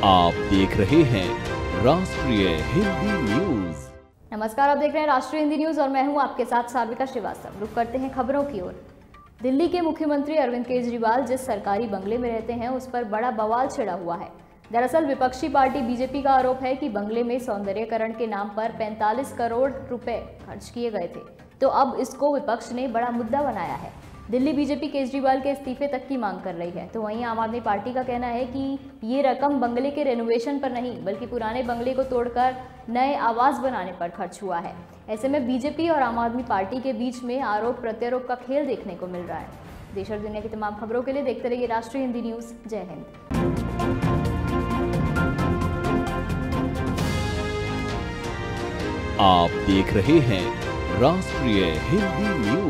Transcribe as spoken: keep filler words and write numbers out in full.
आप देख रहे हैं राष्ट्रीय हिंदी न्यूज। नमस्कार, आप देख रहे हैं राष्ट्रीय हिंदी न्यूज और मैं हूं आपके साथ सार्विका श्रीवास्तव। रुक करते हैं खबरों की ओर। दिल्ली के मुख्यमंत्री अरविंद केजरीवाल जिस सरकारी बंगले में रहते हैं उस पर बड़ा बवाल छिड़ा हुआ है। दरअसल विपक्षी पार्टी बीजेपी का आरोप है कि बंगले में सौंदर्यकरण के नाम पर पैंतालीस करोड़ रुपए खर्च किए गए थे, तो अब इसको विपक्ष ने बड़ा मुद्दा बनाया है। दिल्ली बीजेपी केजरीवाल के इस्तीफे तक की मांग कर रही है, तो वहीं आम आदमी पार्टी का कहना है कि ये रकम बंगले के रेनोवेशन पर नहीं बल्कि पुराने बंगले को तोड़कर नए आवास बनाने पर खर्च हुआ है। ऐसे में बीजेपी और आम आदमी पार्टी के बीच में आरोप प्रत्यारोप का खेल देखने को मिल रहा है। देश और दुनिया की तमाम खबरों के लिए देखते रहिए राष्ट्रीय हिंदी न्यूज। जय हिंद। आप देख रहे हैं राष्ट्रीय हिंदी न्यूज।